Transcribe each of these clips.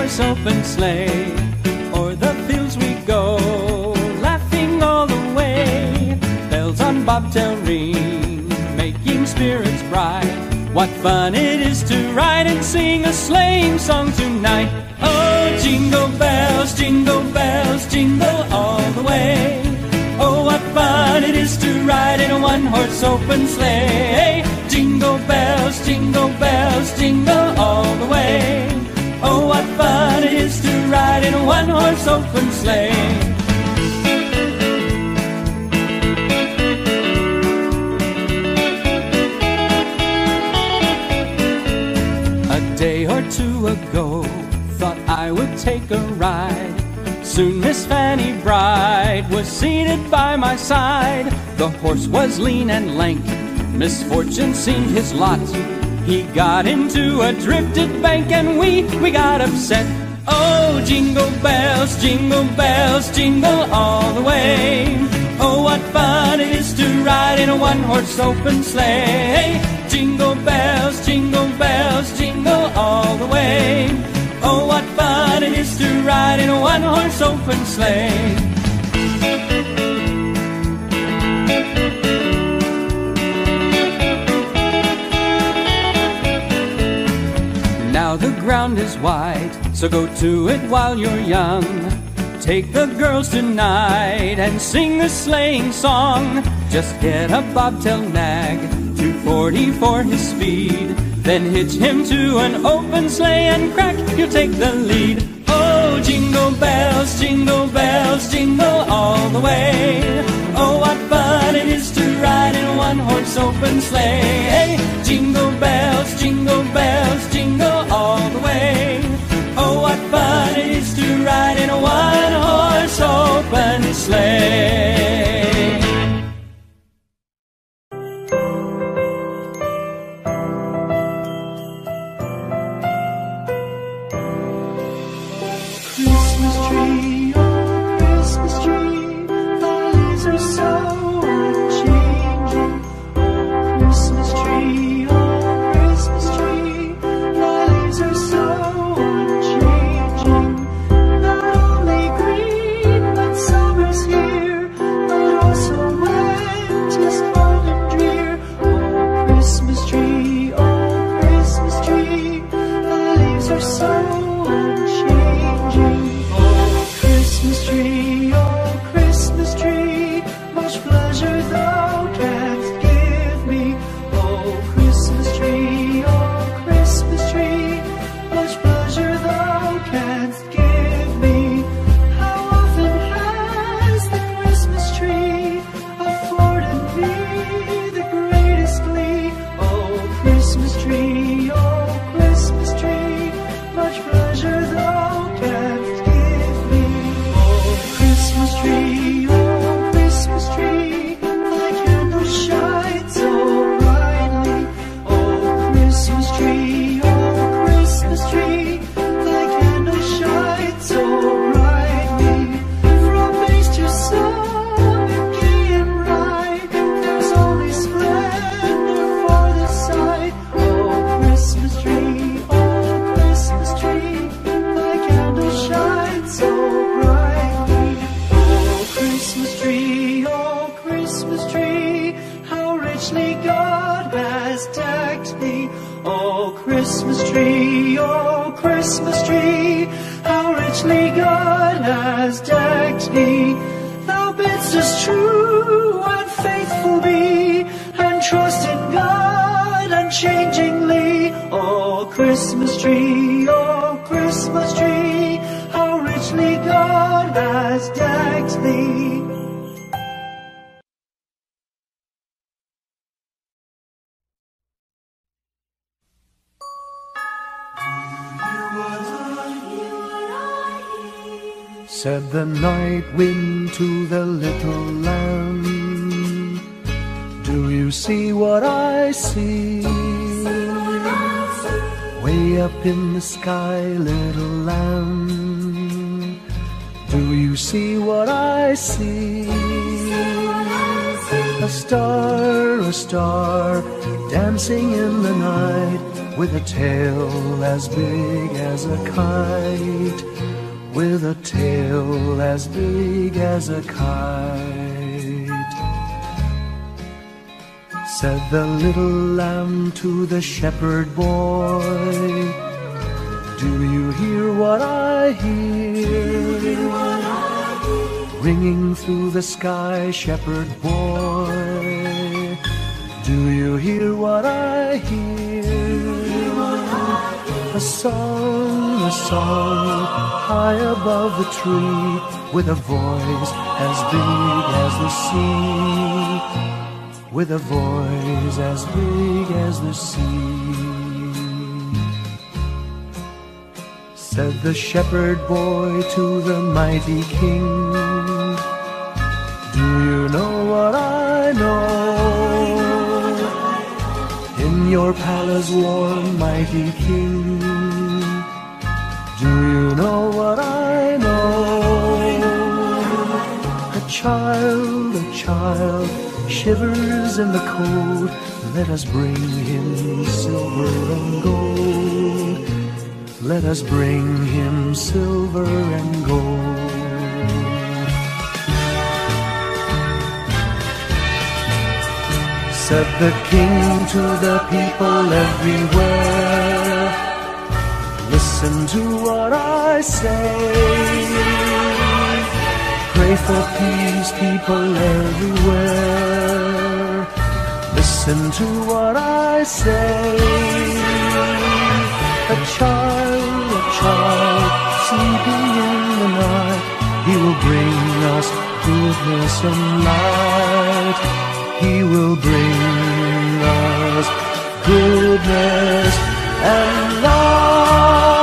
one-horse open sleigh. O'er the fields we go, laughing all the way. Bells on bobtail ring, making spirits bright. What fun it is to ride and sing a sleighing song tonight. Oh, jingle bells, jingle all the way. Oh, what fun it is to ride in a one-horse open sleigh. Jingle bells, jingle all the way. Oh, what fun it is to ride in a one-horse open sleigh. A day or two ago, thought I would take a ride. Soon Miss Fanny Bride was seated by my side. The horse was lean and lank, misfortune seemed his lot. He got into a drifted bank and we got upset. Oh, jingle bells, jingle all the way. Oh, what fun it is to ride in a one-horse open sleigh. Jingle bells, jingle all the way. Oh, what fun it is to ride in a one-horse open sleigh. Now the ground is wide, so go to it while you're young. Take the girls tonight and sing the sleighing song. Just get a bobtail nag, 240 for his speed. Then hitch him to an open sleigh and crack, you'll take the lead. Oh, jingle bells, jingle all the way. Oh, what fun it is to ride in a one-horse open sleigh. Jingle bells, jingle all the way. Oh, what fun it is to ride in a one-horse open sleigh. Said the night wind to the little lamb, do you see what I see? Way up in the sky, little lamb, do you see what I see? A star, dancing in the night, with a tail as big as a kite, with a tail as big as a kite. Said the little lamb to the shepherd boy, do you hear what I hear? Ringing through the sky, shepherd boy, do you hear what I hear? A song, high above the tree, with a voice as big as the sea, with a voice as big as the sea. Said the shepherd boy to the mighty king, do you know what I know? In your palace warm, mighty king, do you know what I know? A child shivers in the cold, let us bring him silver and gold. Let us bring him silver and gold. Said the king to the people everywhere, listen to what I say. Pray for peace, people everywhere, listen to what I say. A child sleeping in the night, he will bring us goodness and light. He will bring us goodness and light.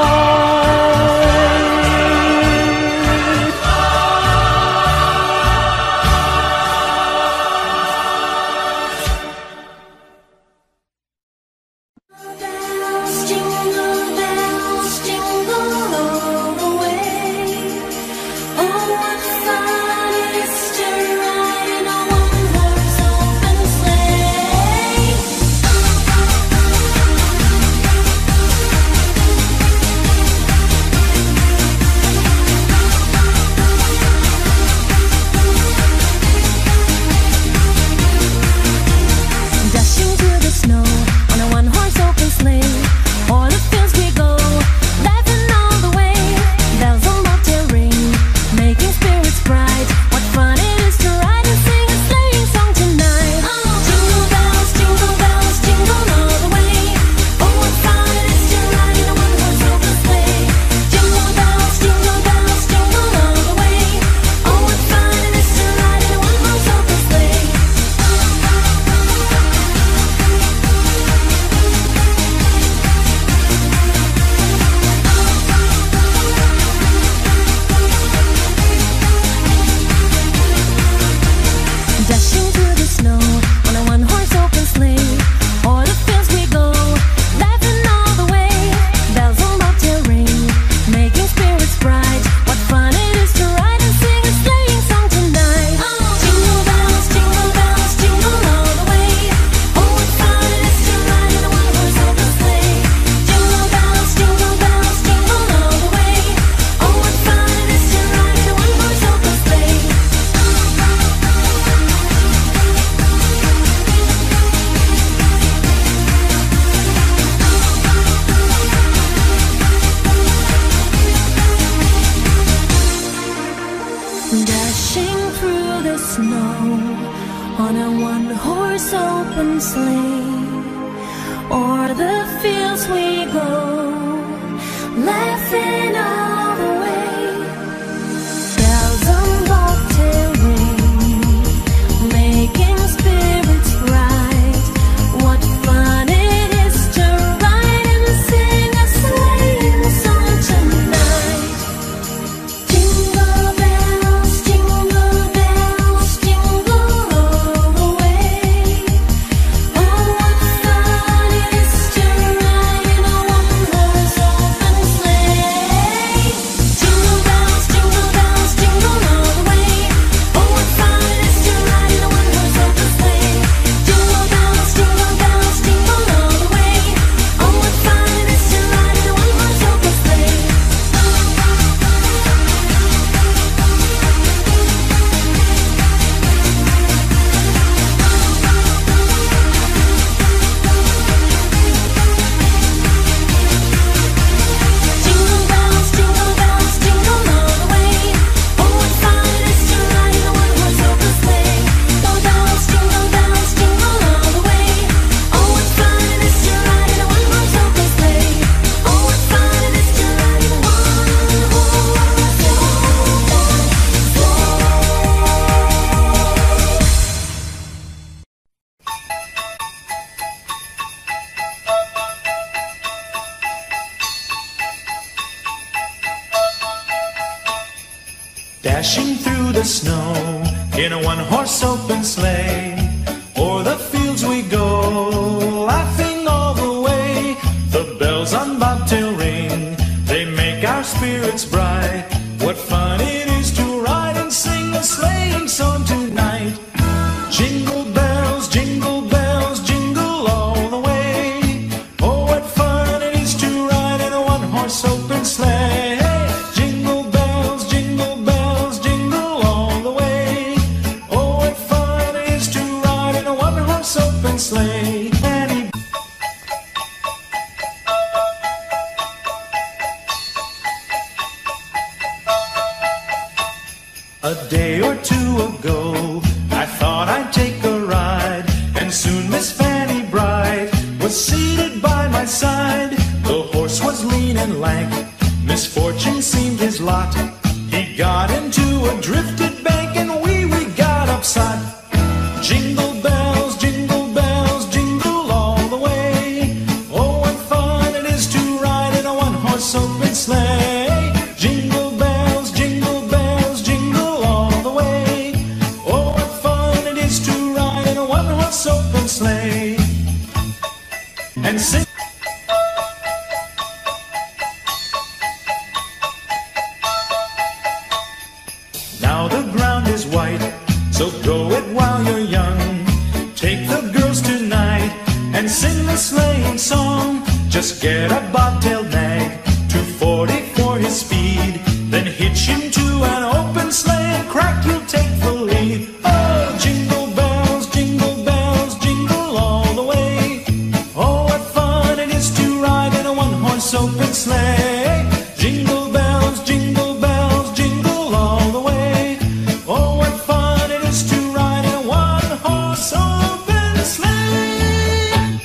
Sleigh. dashing through the snow in a one-horse open sleigh. O'er the fields we go, laughing all the way. The bells on bobtail ring, they make our spirits bright. What fun it is to ride and sing a sleighing song tonight. Jingle bells, jingle bells, jingle all the way. Oh, what fun it is to ride in a one-horse open sleigh. Jingle bells, jingle bells, jingle all the way. Oh, what fun it is to ride in a one-horse open sleigh. A day or two ago, I thought I'd take a ride, and soon Miss Fanny Bright was seated by my side. The horse was lean and lank, misfortune seemed his lot. He got into a drifted bank, and we got upset. Jingle bells, jingle all the way. Oh, what fun it is to ride in a one-horse open sleigh. Jingle bells, jingle all the way. Oh, what fun it is to ride in a one-horse open sleigh. And sing. Now the ground is white, so go it while you're young. Take the girls tonight and sing the sleighing song. Just get a bobtail nag, 240 for his speed. Then hitch him to an open sleigh and crack, you'll take the lead. Oh, jingle bells, jingle all the way. Oh, what fun it is to ride in a one-horse open sleigh. Jingle bells, jingle all the way. Oh, what fun it is to ride in a one-horse open sleigh.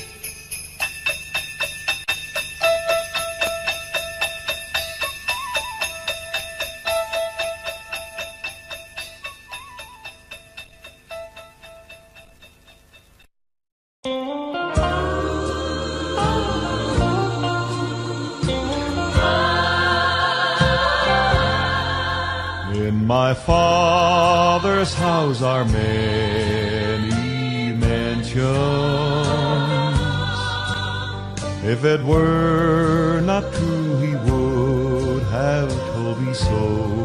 In my Father's house are many mansions. If it were not true, he would have told me so.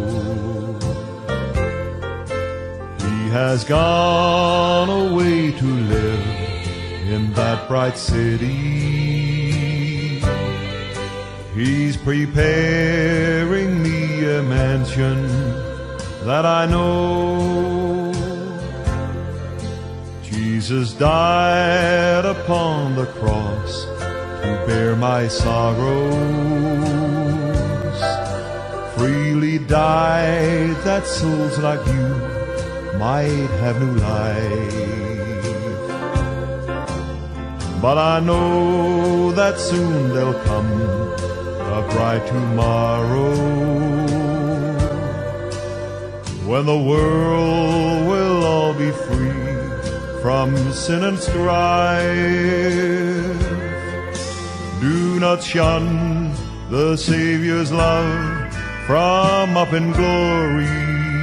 He has gone away to live in that bright city. He's preparing me a mansion that I know. Jesus died upon the cross to bear my sorrows. Freely died that souls like you might have new life. But I know that soon there'll come a bright tomorrow, when the world will all be free from sin and strife. Do not shun the Savior's love from up in glory,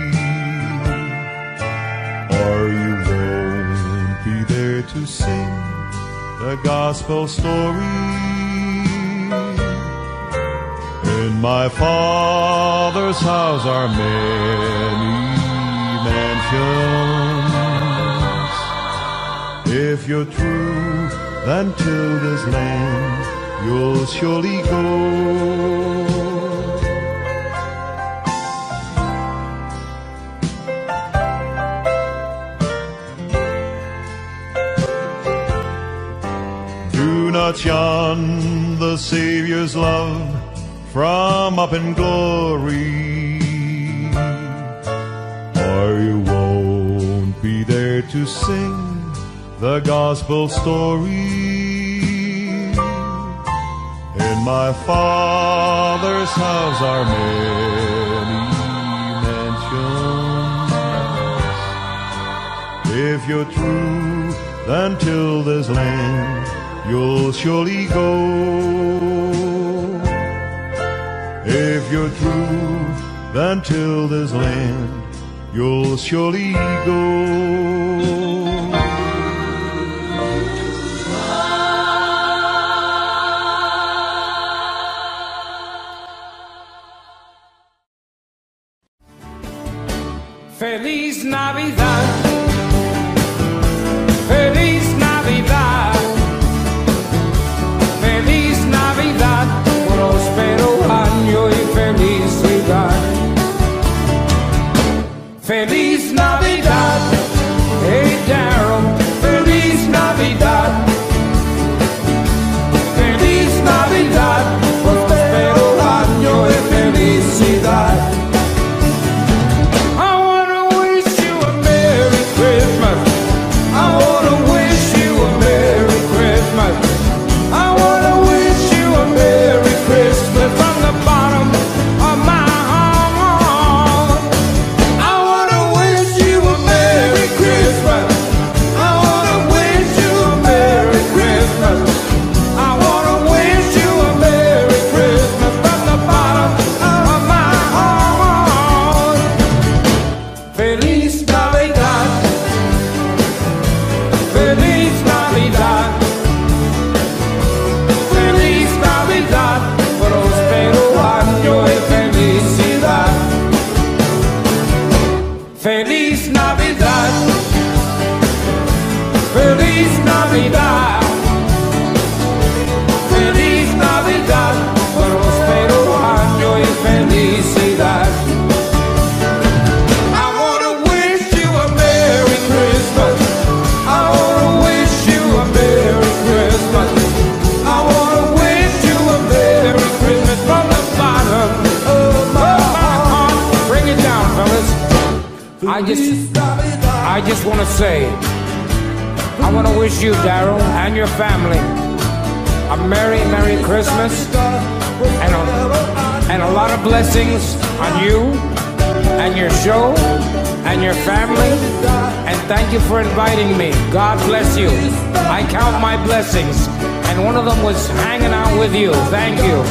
or you won't be there to sing the gospel story. In my Father's house are many mansions. If you're true, then till this land you'll surely go. Do not shun the Savior's love from up in glory, or you won't be there to sing the gospel story. In my Father's house are many mansions. If you're true, then till this land you'll surely go. If you're true, than till this land you'll surely go. Feliz Navidad, Feliz Navidad, Feliz Navidad, próspero año y felicidad. Feliz Navidad, hey Daryl, Feliz Navidad, Feliz Navidad, próspero año y felicidad. Feliz Navidad, Feliz Navidad, Feliz Navidad, próspero año y felicidad. I wanna wish you a Merry Christmas. I wanna wish you a Merry Christmas. I wanna wish you a Merry Christmas from the bottom of my heart. Bring it down, fellas. I just want to say, I want to wish you, Daryl, and your family a Merry, Merry Christmas and a lot of blessings on you and your show and your family. And thank you for inviting me. God bless you. I count my blessings, and one of them was hanging out with you. Thank you.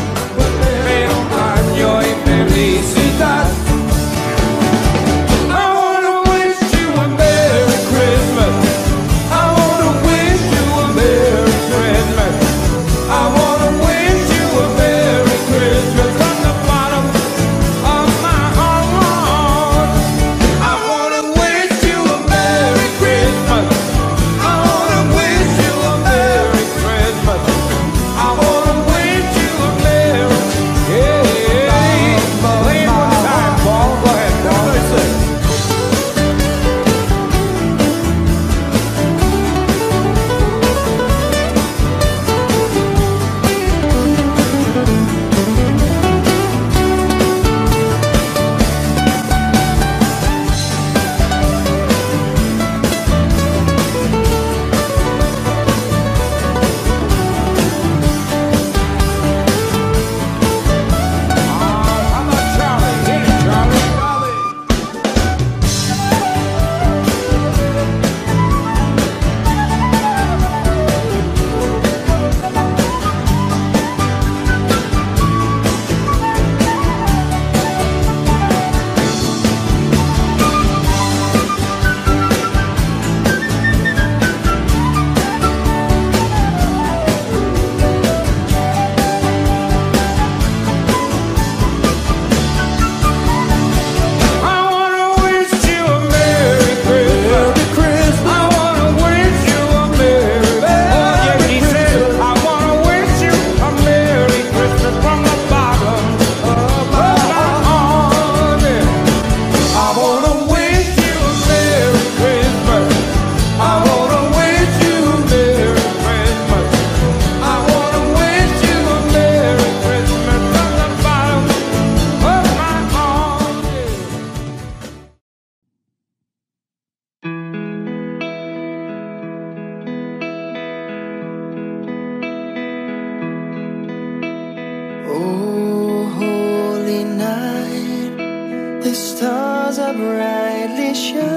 Oh, holy night, the stars are brightly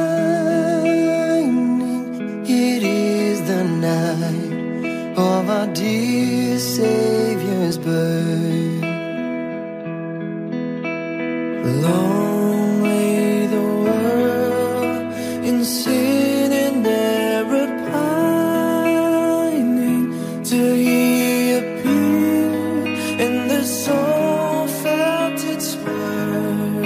shining. It is the night of our dear Savior's birth. Long lay the world in sin and error pining, till he appeared and the soul felt its worth.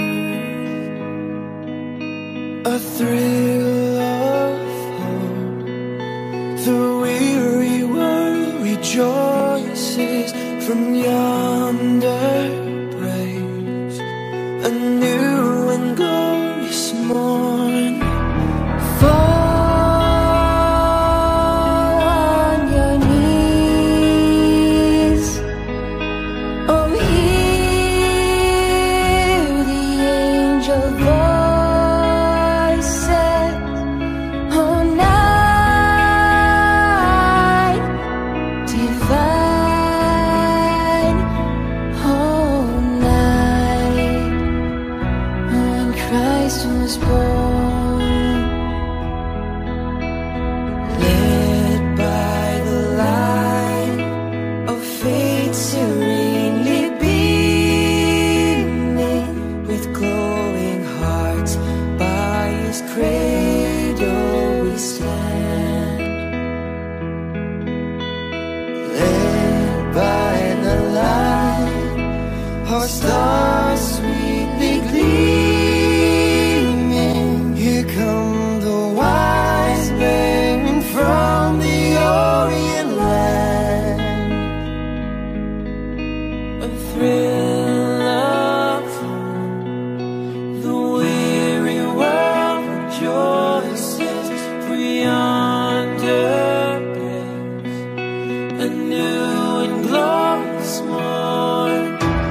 A thrill of hope, the weary world rejoices from yonder breaks a new and glorious morn. Fall on your knees, oh hear the angel voices, oh night divine, oh night when Christ was born. Led by the light of faith serenely beaming, with glowing hearts by his cradle we stand. Led by the light, our stars sweetly gleaming, here come the wise men from the Orient land. A thrill of hope, the weary world rejoices, for yonder breaks a new and glorious morn.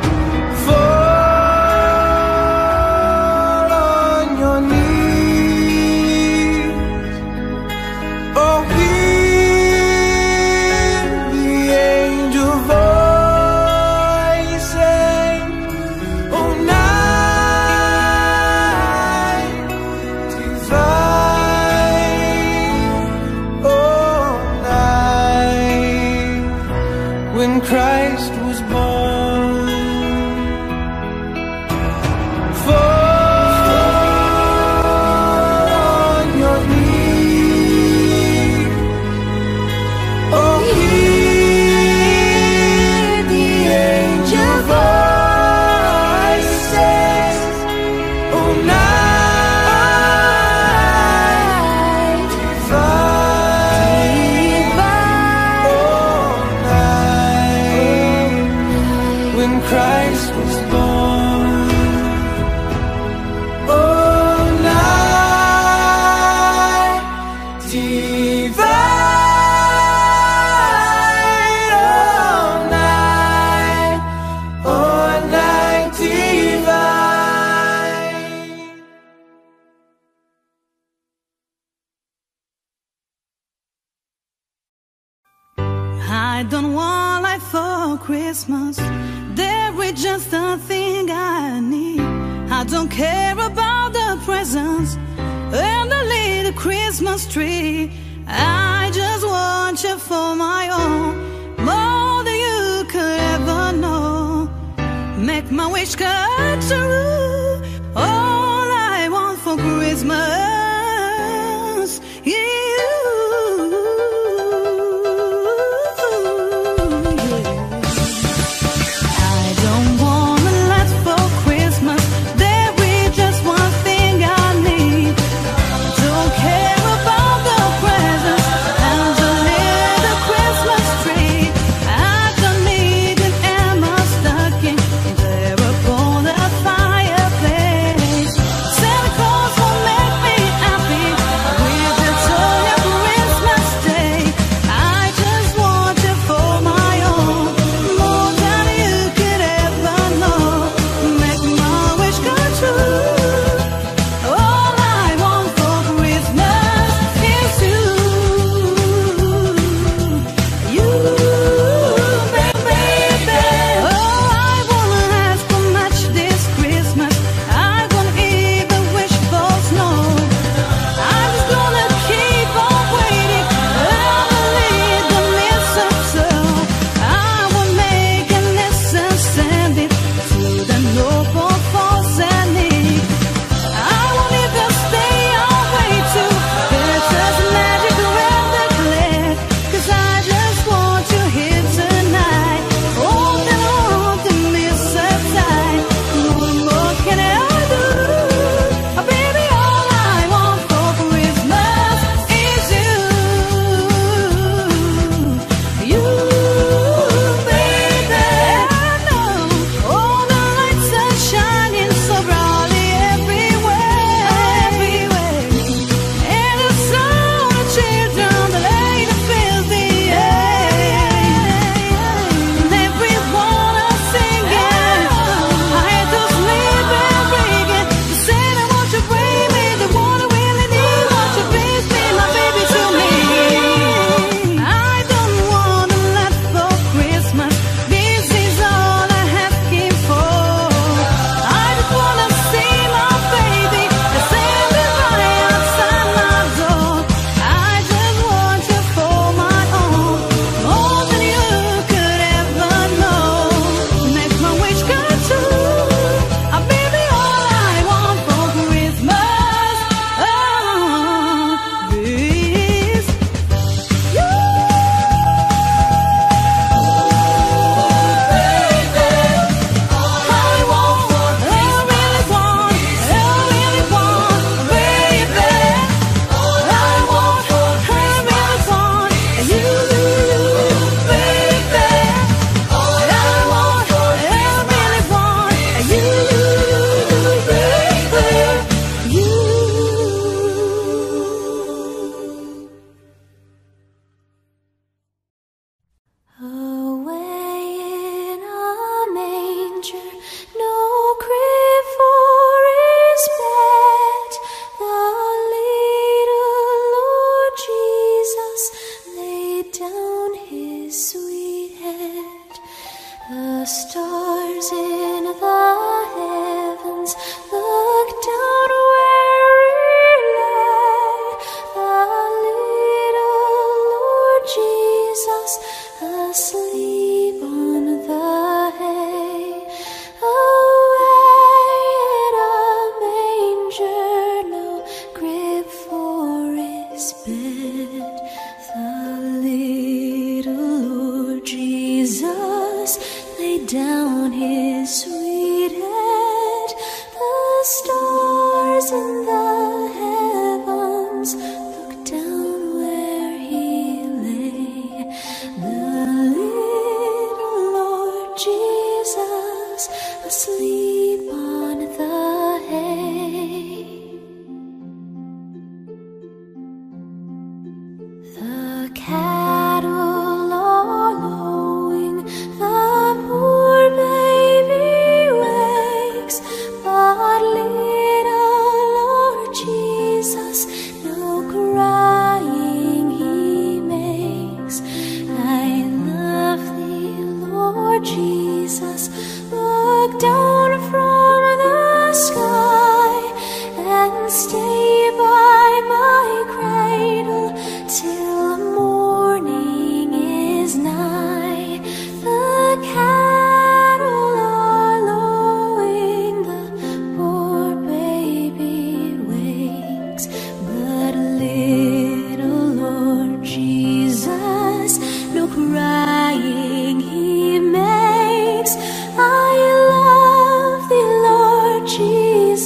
Fall on your knees, oh hear the angel voices, oh night divine, oh night when Christ was born. Fall on your knees, oh hear the angel voices, oh night divine, oh night when Christ was born. Oh night divine, oh night divine. I don't want life for Christmas. There is just a thing I need. I don't care about the presents and the little Christmas tree. I just want you for my own, more than you could ever know. Make my wish come true. All I want for Christmas is you. I don't want a lot for Christmas. There is just one thing I need. Don't care about the presents and the little Christmas tree. I don't need an Emma stocking there upon the fireplace.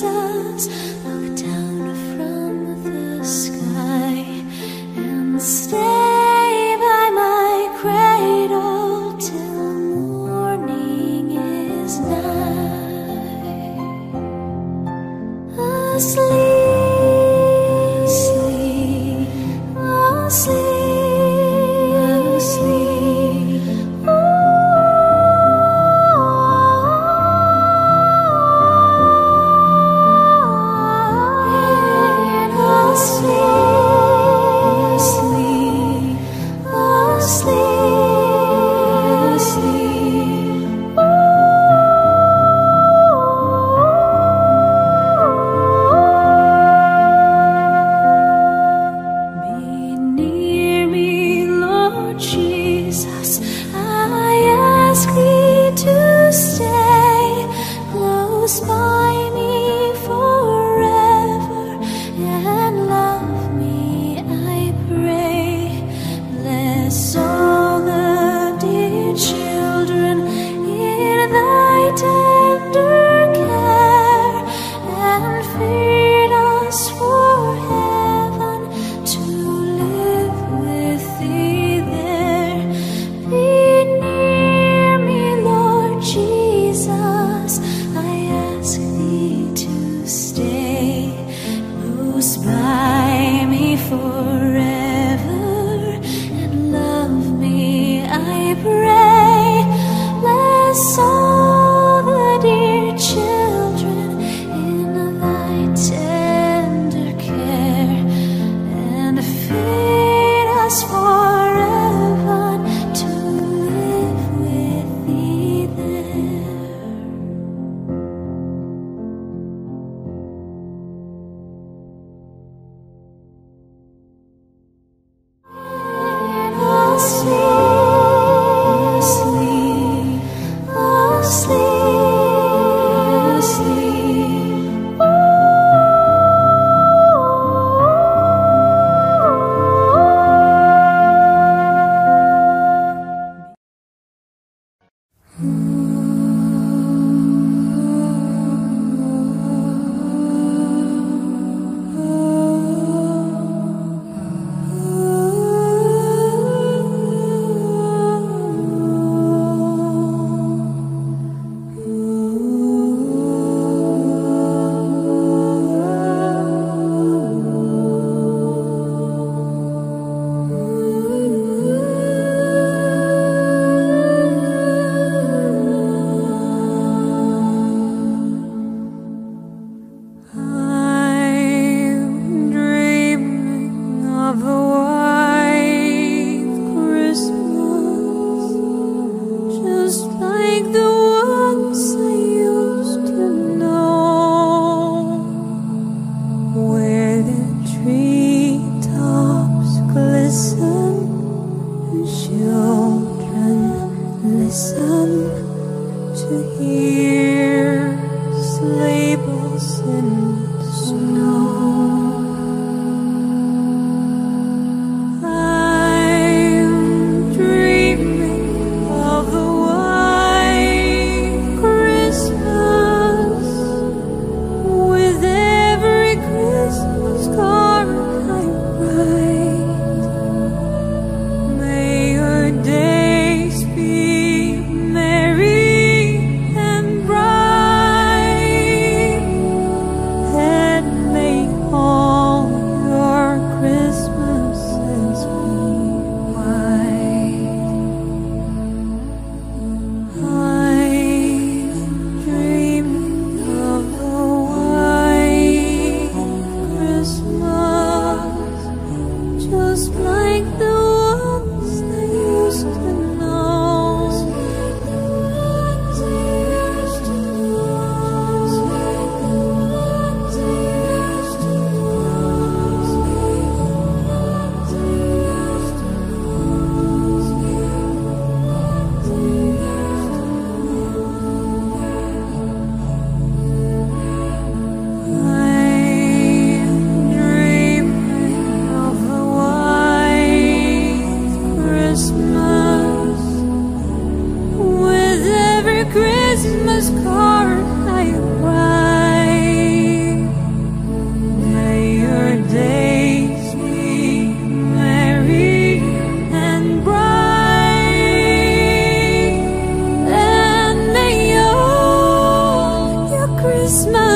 Jesus, look down from the sky and stay by my cradle till morning is nigh. Asleep, asleep, asleep, asleep. Make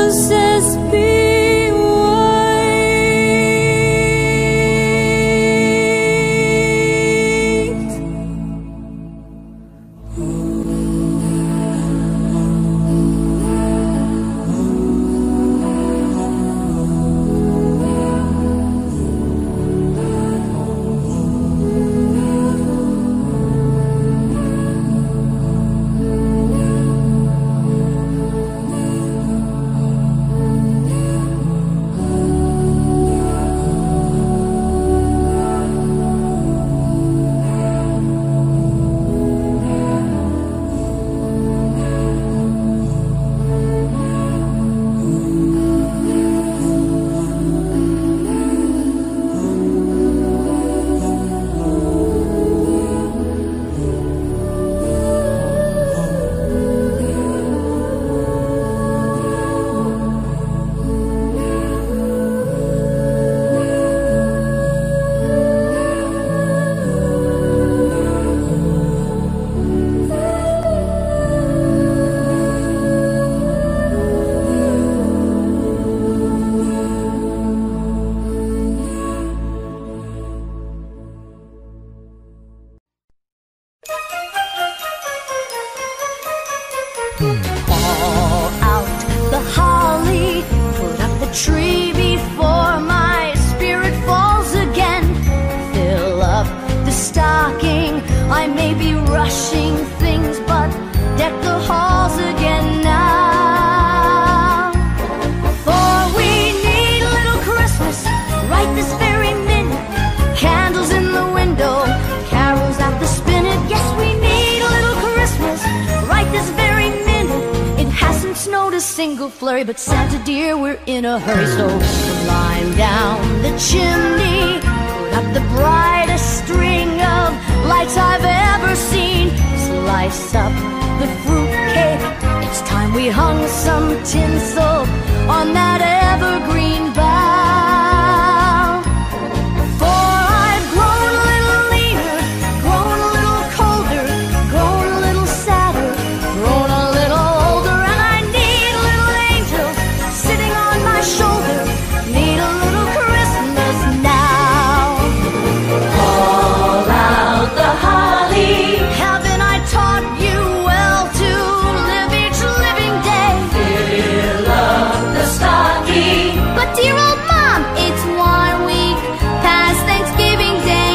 says be white. All out the holly, put up the tree before my spirit falls again. Fill up the stocking, I may be rushing things, but deck the halls again now. For we need a little Christmas right this very minute. Candles in the window, carols at the spinet. Yes, we need a little Christmas right this very minute. It hasn't snowed a single flurry, but Santa dear, we're in a hurry. So climb down the chimney, put up the brightest string of lights I've ever seen. Slice up the fruit cake, it's time we hung some tinsel on that evergreen bough. For I've grown a little leaner, grown a little colder, grown a little sadder, grown a little older, and I need a little angel sitting on my shoulder. Need a little Christmas now. Call out the holly. Haven't I taught you well to live each living day? Fill up the stocking. But dear old mom, it's 1 week past Thanksgiving Day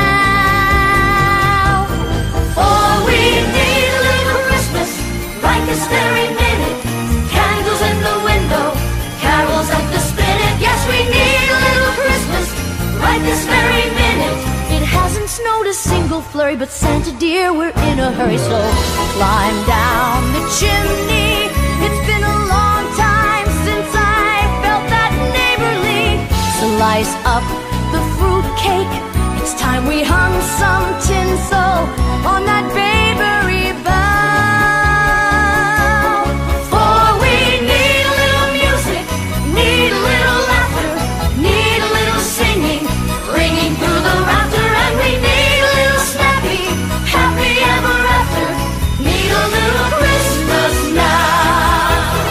now. For we need a little Christmas right this very minute. Candles in the window, carols at the spinet. Yes, we need a little Christmas right this very minute. It hasn't snowed a single flurry, but Santa dear, we're in a hurry. So climb down the chimney. It's been a long time since I felt that neighborly. Slice up the fruit cake, it's time we hung some tinsel on that babery bough. For we need a little music, need a little laughter, need a little singing, ringing through the rafter, and we need a little snappy, happy ever after. Need a little Christmas now.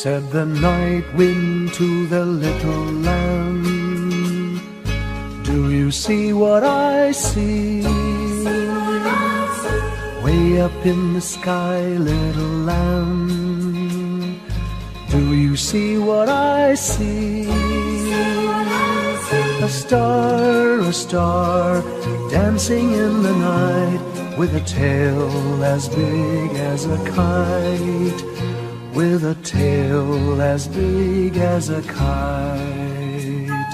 Said the night wind to the little lamb, do you see what I see? Way up in the sky, little lamb, do you see what I see? A star, dancing in the night, with a tail as big as a kite, with a tail as big as a kite.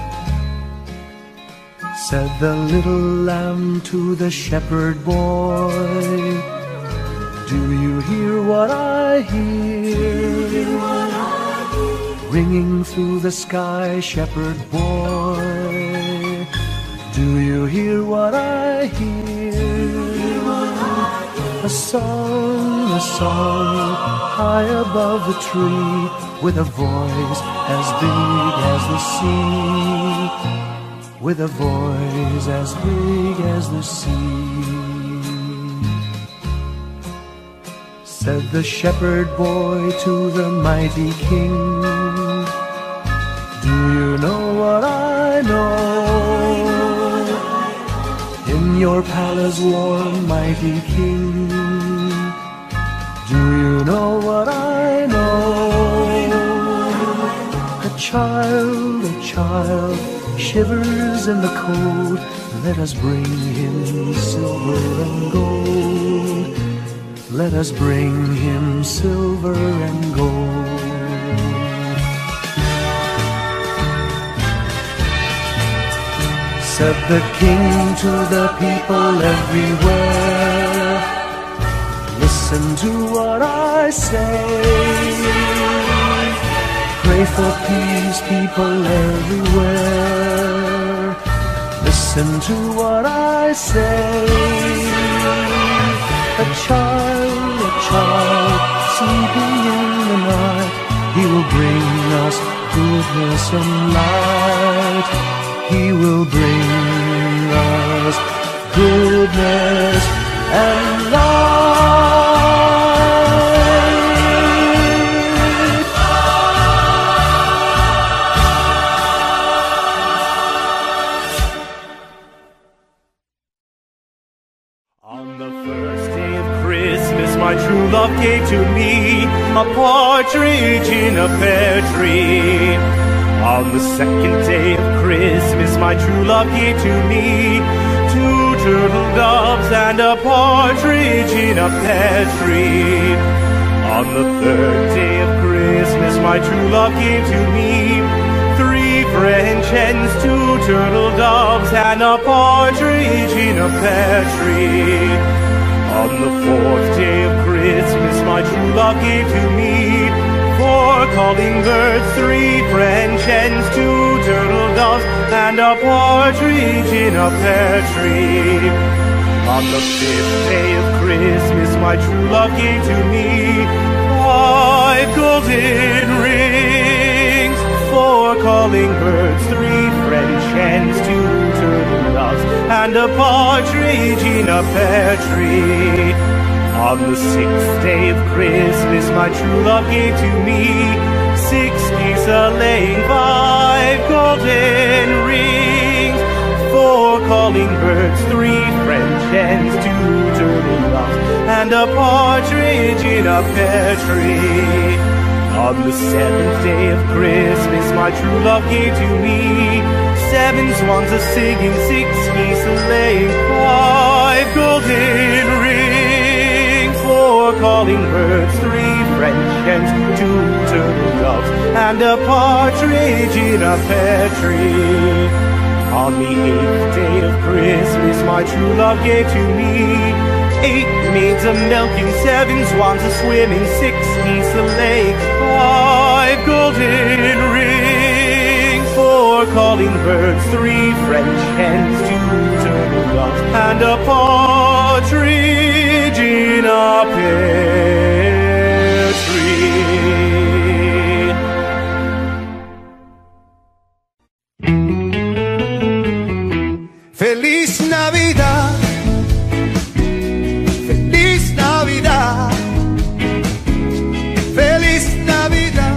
Said the little lamb to the shepherd boy, do you hear what I hear? Ringing through the sky, shepherd boy, do you hear what I hear? A song, high above the tree, with a voice as big as the sea, with a voice as big as the sea. Said the shepherd boy to the mighty king, do you know what I know? In your palace warm, mighty king, do you know what I know? A child shivers in the cold, let us bring him silver and gold. Let us bring him silver and gold. Said the king to the people everywhere, listen to what I say. Pray for peace, people everywhere, listen to what I say. A child sleeping in the night, he will bring us goodness and light. He will bring us goodness and light. On the first day of Christmas, my true love gave to me a partridge in a pear tree. On the second day of Christmas, my true love gave to me 2 turtle doves and a partridge in a pear tree. On the third day of Christmas, my true love gave to me 3 French hens, 2 turtle doves and a partridge in a pear tree. On the fourth day of Christmas, my true love gave to me 4 calling birds, 3 French hens, 2 turtle doves, and a partridge in a pear tree. On the 5th day of Christmas, my true love gave to me 5 golden rings, 4 calling birds, 3 French hens, 2 turtle doves, and a partridge in a pear tree. On the 6th day of Christmas, my true love gave to me 6 geese a-laying, 5 golden rings, 4 calling birds, 3 French hens, 2 turtle doves, and a partridge in a pear tree. On the 7th day of Christmas, my true love gave to me 7 swans a-singing, 6 geese a-laying, 5 golden rings, 4 calling birds, 3 French hens, 2 turtle doves, and a partridge in a pear tree. On the 8th day of Christmas, my true love gave to me 8 maids a-milking, 7 swans a-swimming, 6 geese a-laying, 5 golden rings, 4 calling birds, 3 French hens, 2 turtle doves, and a partridge in a pear tree. Feliz Navidad, Feliz Navidad, Feliz Navidad.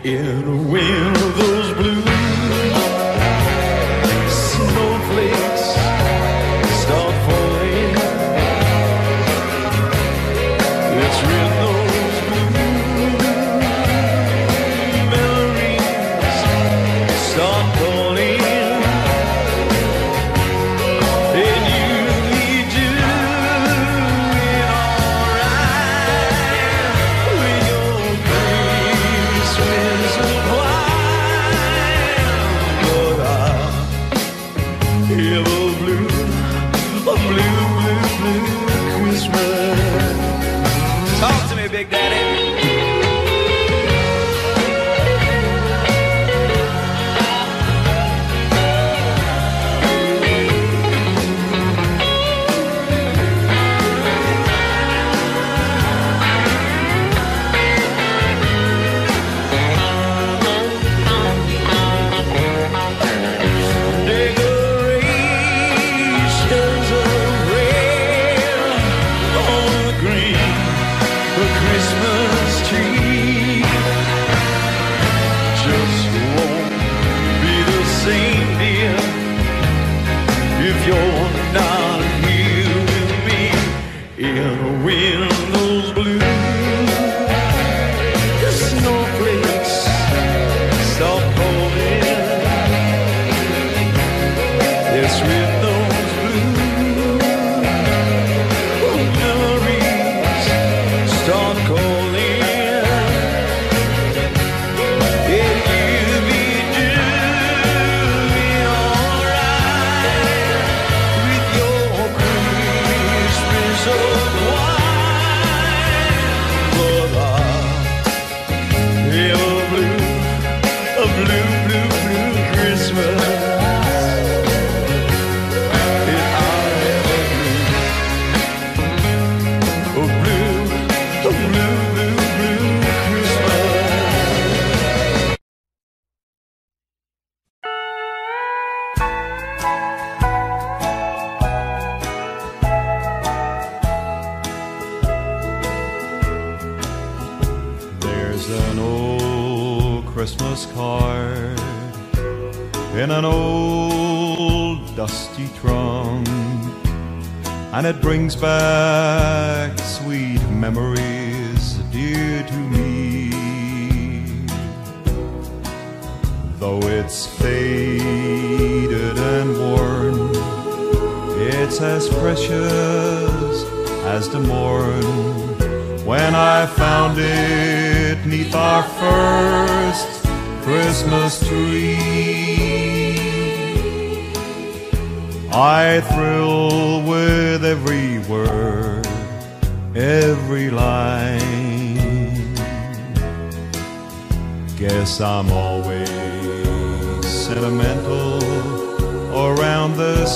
in a wind of those blue snowflakes start falling. It's when those blue memories start calling. And you'll be doing alright with your Christmas wine. But I have a blue Christmas. Talk to me, Big Daddy. Decorations of red on the green, the Christmas tree just won't be the same, dear, if you're not here with me in a wind those blue snowflakes start falling. It's with those blue memories start calling. And you'll be doing alright with your Christmas of wine. But I have a blue Christmas. There's an old Christmas card in an old dusty trunk, and it brings back sweet memories dear to me. Though it's faded and worn, it's as precious as the morn when I found it 'neath our first Christmas tree. I thrill with every word, every line. Guess I'm always sentimental around this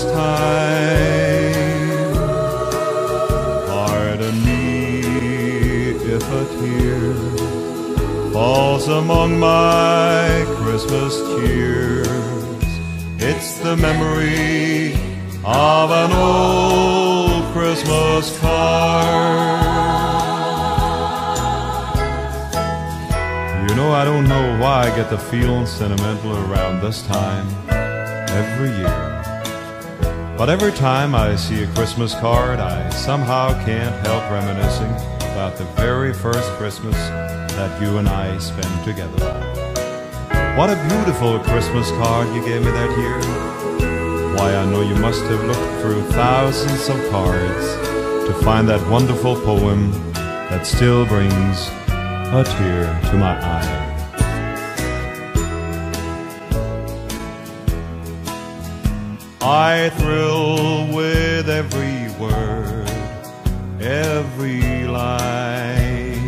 time. Pardon me if a tear falls among my Christmas cheers. It's the memory of an old Christmas card. You know, I don't know why I get the feeling sentimental around this time every year. But every time I see a Christmas card, I somehow can't help reminiscing about the very first Christmas that you and I spent together. What a beautiful Christmas card you gave me that year. Why, I know you must have looked through thousands of cards to find that wonderful poem that still brings a tear to my eye. I thrill with every word, every line.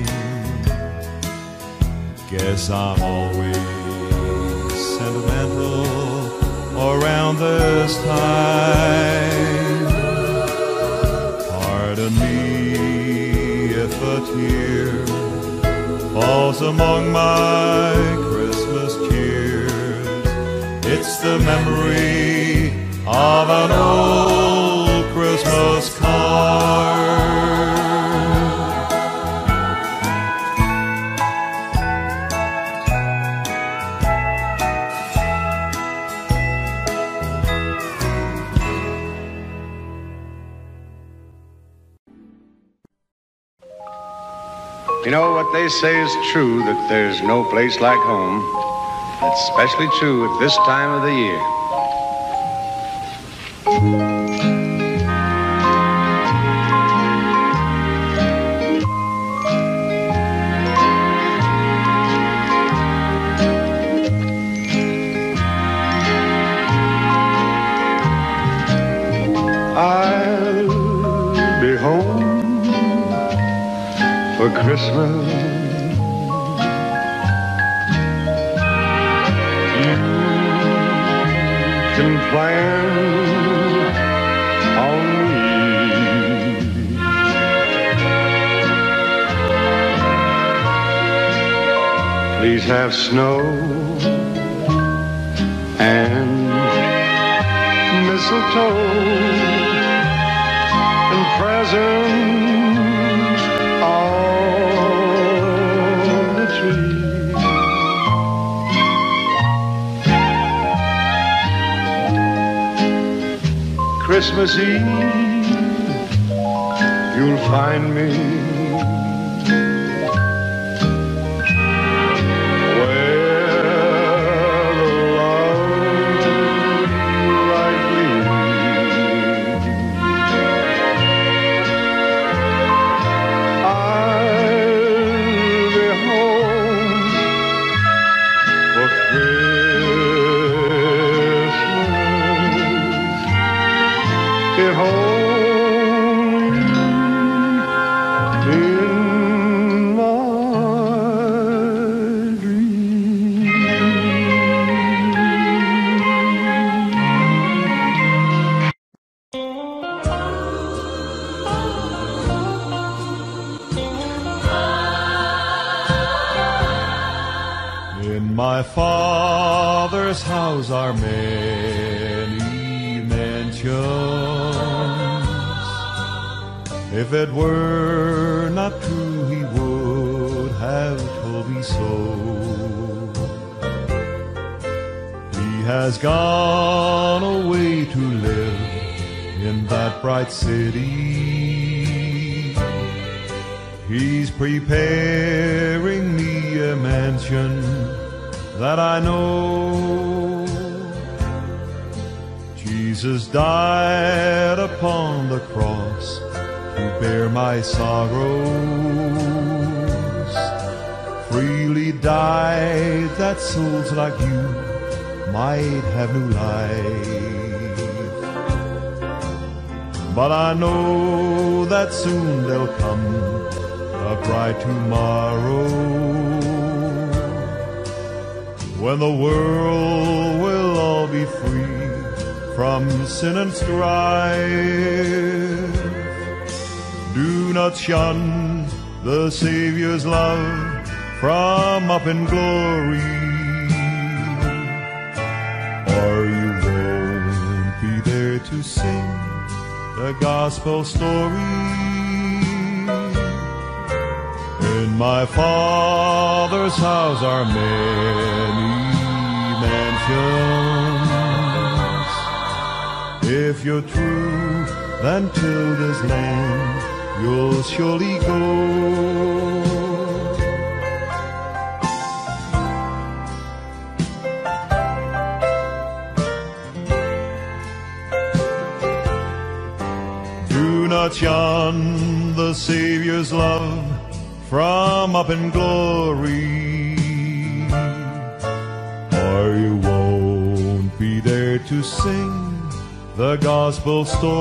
Guess I'm always sentimental around this time. Pardon me if a tear falls among my Christmas cheers. It's the memory of an old Christmas card. You know, what they say is true, that there's no place like home. That's especially true at this time of the year. I'll be home for Christmas. You can plan on me. Please have snow and mistletoe and presents on the tree. Christmas Eve, you'll find me where the love light gleams. I'll be home for Christmas, if only in my dreams. In my Father's house are many mansions. If it were not true, he would have told me so. He has gone away to live in that bright city. He's preparing me a mansion that I know. Jesus died upon the cross to bear my sorrows. Freely died that souls like you might have new life. But I know that soon there'll come a bright tomorrow, when the world will all be free from sin and strife. Do not shun the Savior's love from up in glory, or you won't be there to sing the gospel story. In my Father's house are many mansions. If you're true, then till this land you'll surely go. Do not shun the Savior's love from up in glory, or you won't be there to sing the gospel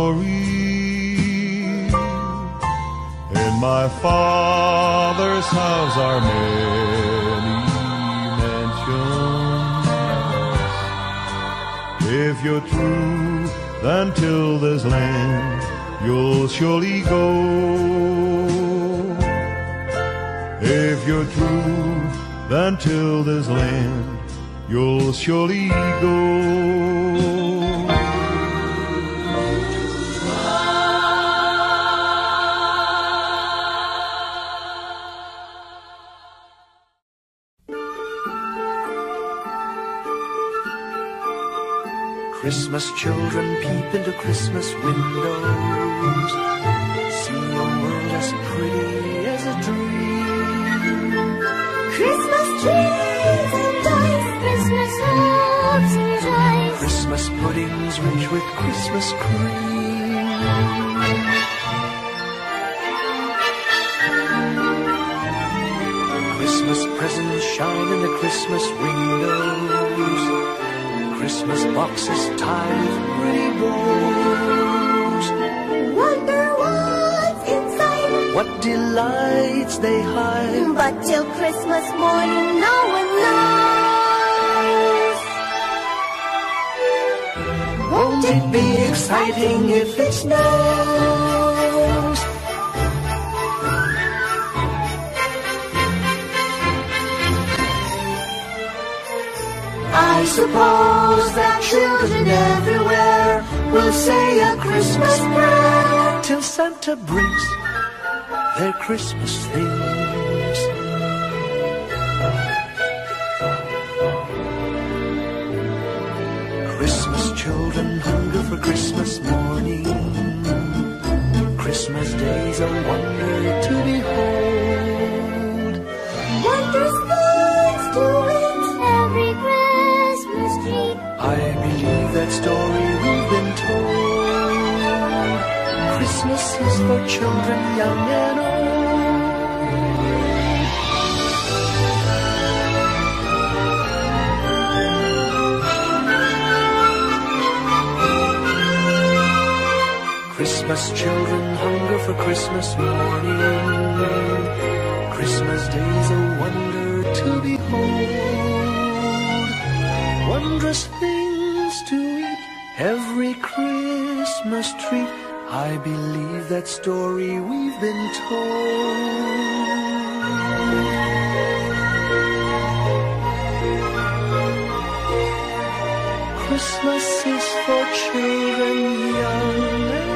story. In my Father's house are many mansions. If you're true, then till this land you'll surely go. If you're true, then till this land you'll surely go. Christmas children peep into Christmas windows, see a world as pretty as a dream. Christmas puddings rich with Christmas cream. Christmas presents shine in the Christmas windows. Christmas boxes tied with pretty bows. Wonder what's inside. What delights they hide. But till Christmas morning no one knows. Won't it be exciting if it snows? I suppose that children everywhere will say a Christmas prayer till Santa brings their Christmas things. Christmas children hunger for Christmas morning. Christmas day's a wonder to behold. Wondrous things to win every Christmas tree. I believe that story we've been told. Christmas is for children young and old. Christmas children hunger for Christmas morning. Christmas day's a wonder to behold. Wondrous things to eat, every Christmas treat. I believe that story we've been told. Christmas is for children young and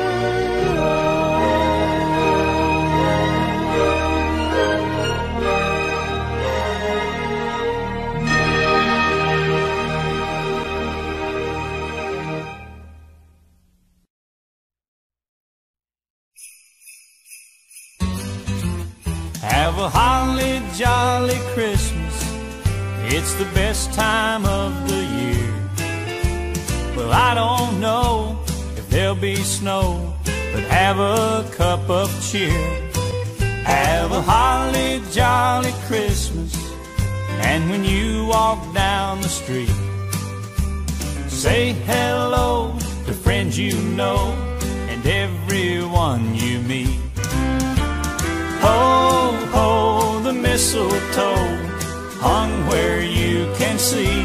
Have a holly jolly Christmas. It's the best time of the year. Well, I don't know if there'll be snow, but have a cup of cheer. Have a holly jolly Christmas. And when you walk down the street, say hello to friends you know and everyone you meet. Ho, ho, the mistletoe hung where you can see.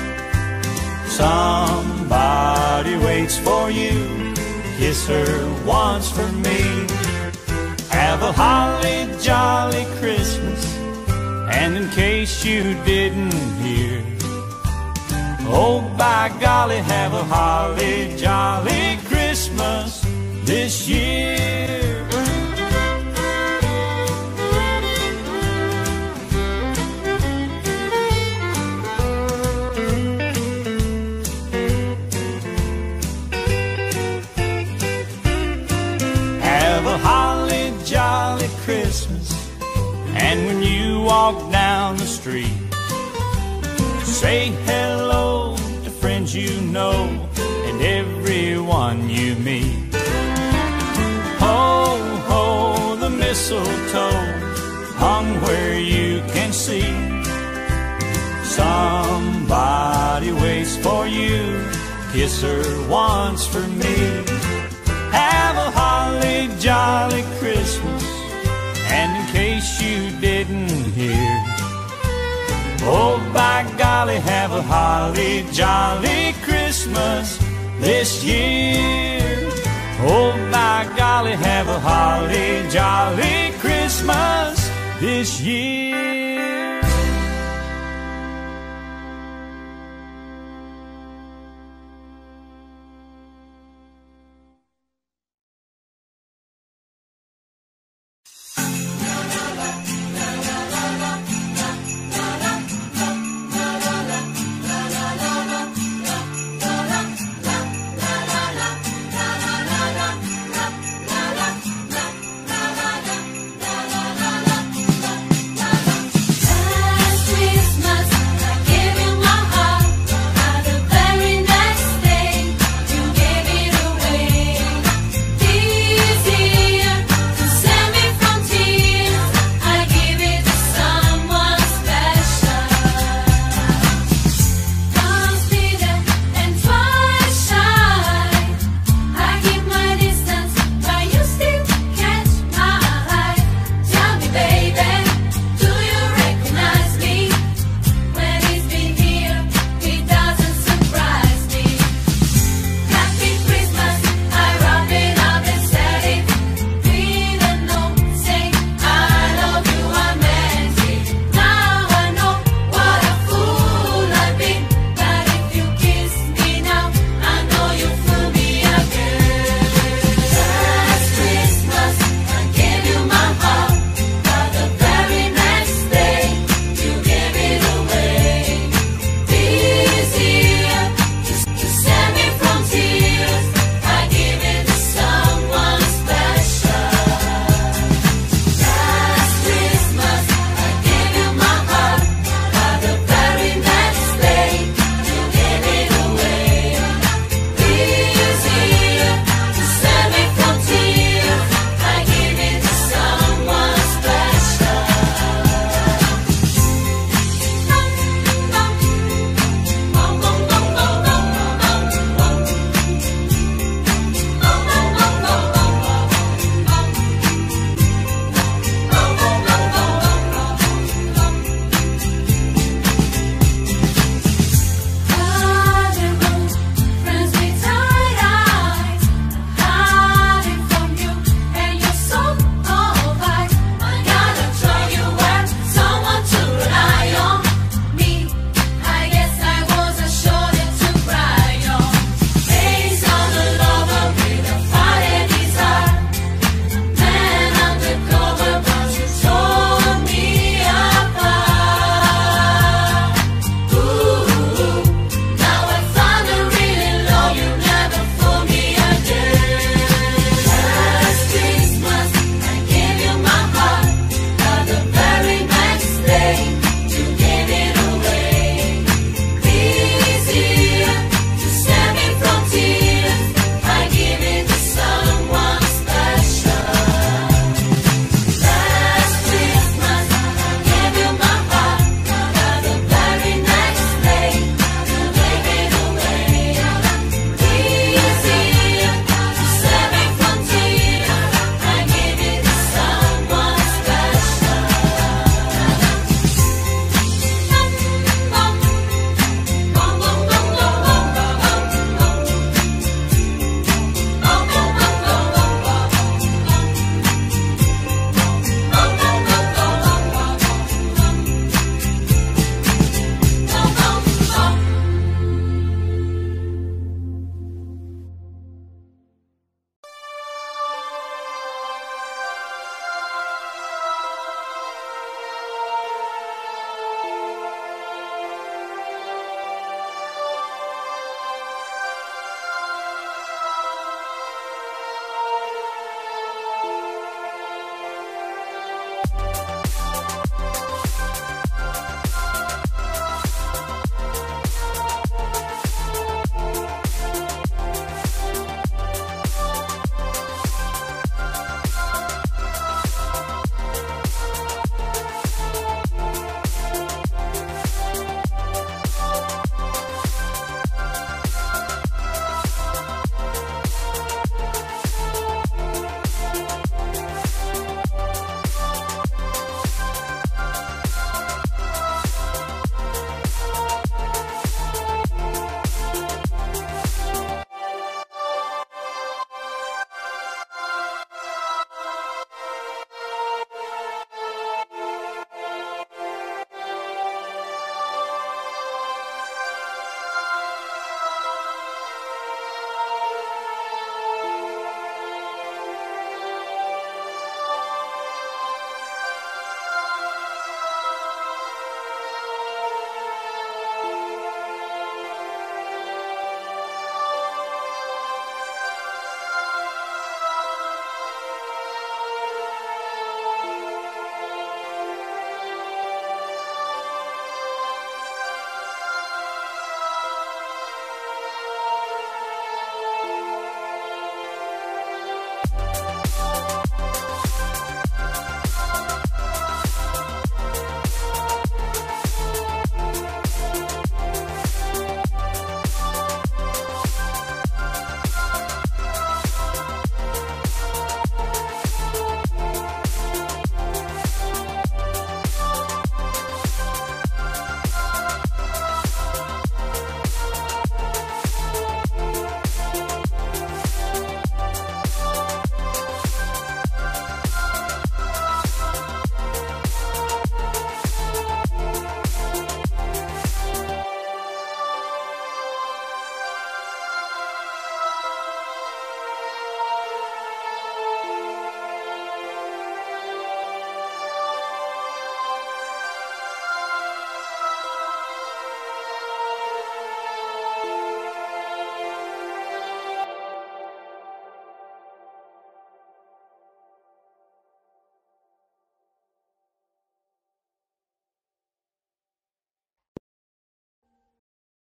Somebody waits for you, kiss her once for me. Have a holly jolly Christmas. And in case you didn't hear, oh by golly, have a holly jolly Christmas this year. Jolly Christmas. And when you walk down the street, say hello to friends you know and everyone you meet. Ho, ho, the mistletoe hung where you can see. Somebody waits for you, kiss her once for me. Have a holly jolly Christmas. And in case you didn't hear, oh by golly, have a holly jolly Christmas this year. Oh by golly, have a holly jolly Christmas this year.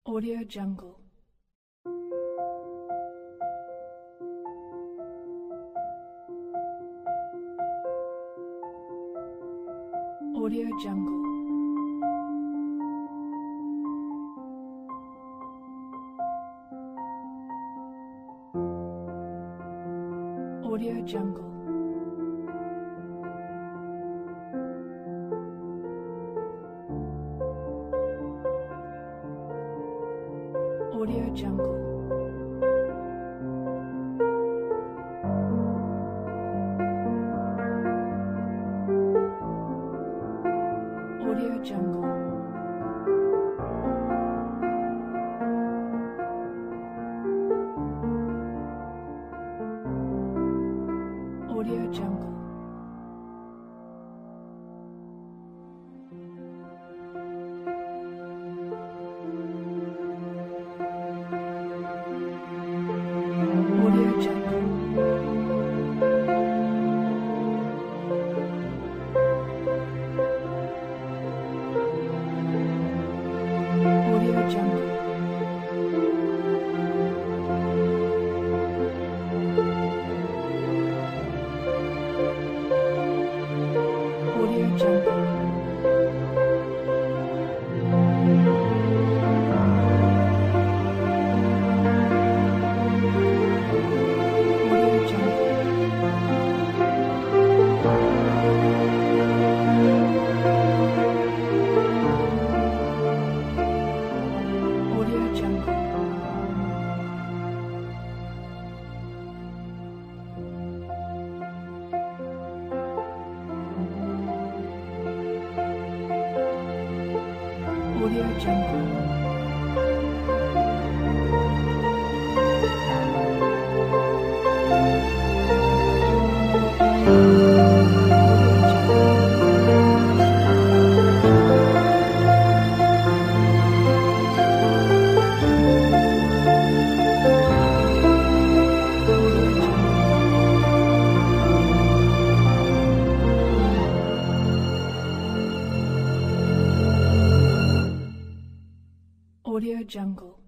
Audio Jungle. Audio Jungle. Audio Jungle. Audio Jungle. Audio Jungle. Audio Jungle. Audio Jungle.